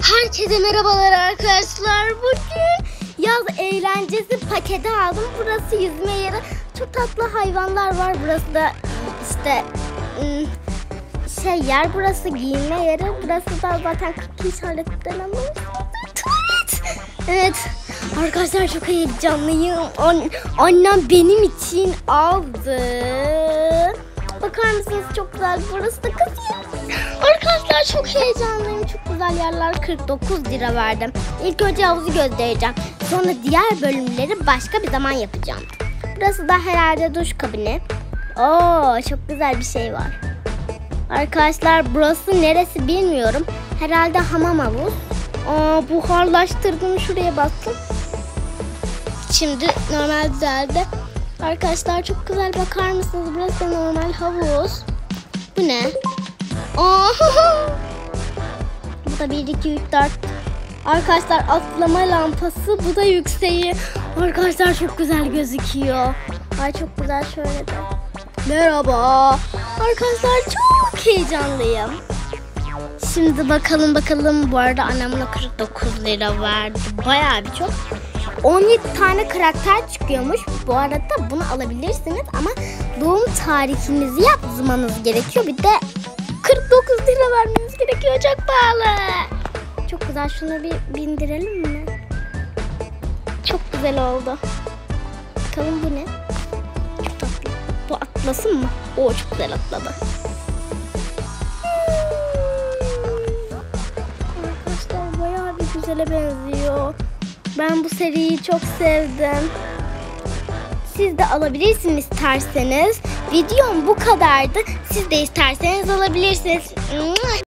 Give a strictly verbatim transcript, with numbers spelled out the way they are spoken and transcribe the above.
Herkese merhabalar arkadaşlar. Bugün yaz eğlencesi paketi aldım. Burası yüzme yeri. Çok tatlı hayvanlar var. Burası da işte şey yer. Burası giyinme yeri. Burası da zaten kırk işaretten ama. Evet. Arkadaşlar çok heyecanlıyım. An annem benim için aldı. Bakar mısınız, çok güzel. Burası da kız yeri. Arkadaşlar çok heyecanlıyım. Çok güzel yerler. kırk dokuz lira verdim. İlk önce havuzu göstereceğim. Sonra diğer bölümleri başka bir zaman yapacağım. Burası da herhalde duş kabini. Oo, çok güzel bir şey var. Arkadaşlar burası neresi bilmiyorum. Herhalde hamam havuz. Aa, buharlaştırdım, şuraya bastım. Şimdi normal düzeldi. Arkadaşlar çok güzel, bakar mısınız? Burası da normal havuz. Bu ne? Aa, bu da bir, iki, üç, dört. Arkadaşlar atlama lampası. Bu da yükseği. Arkadaşlar çok güzel gözüküyor. Ay çok güzel, şöyle de. Merhaba. Arkadaşlar çok heyecanlıyım. Şimdi bakalım bakalım. Bu arada annem buna kırk dokuz lira verdi. Bayağı bir çok. on yedi tane karakter çıkıyormuş. Bu arada bunu alabilirsiniz ama doğum tarihinizi yazmanız gerekiyor. Bir de kırk dokuz lira vermeniz gerekiyor. Çok pahalı. Çok güzel. Şunu bir bindirelim mi? Çok güzel oldu. Bakalım bu ne? Çok tatlı. Bu atlasın mı? Oo, çok güzel atladı. Arkadaşlar bayağı bir güzele benziyor. Ben bu seriyi çok sevdim. Siz de alabilirsiniz isterseniz. Videom bu kadardı. Siz de isterseniz alabilirsiniz.